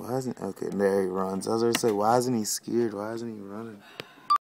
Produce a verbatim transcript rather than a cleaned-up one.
Why isn't okay? There he runs. I was gonna say, why isn't he scared? Why isn't he running?